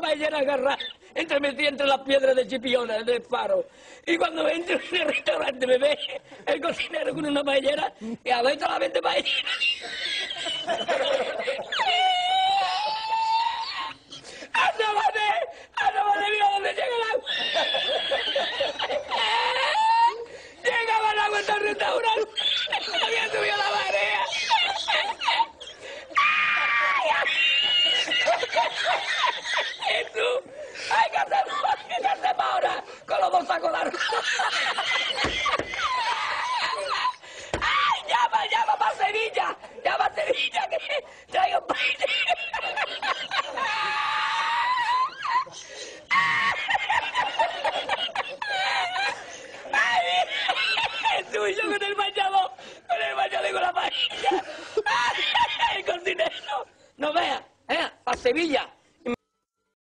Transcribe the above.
paellera agarrada, metida entre las piedras de Chipiona, del Faro. Y cuando entro en el restaurante me ve el cocinero con una paellera y a ver solamente paellera. ¡Asómate, mira dónde llega el agua! Llegaba el agua hasta el restaurante, había subido la marea. Jesús, ¡ay, qué hacemos ahora con los dos sacos largos! ¡Ay, llama para Sevilla! ¡Llama a Sevilla que traigo un país! ¡Ay, Jesús, yo con el bañador y con la paella! ¡Ay, el cocinero! ¡No veas! ¡Para Sevilla!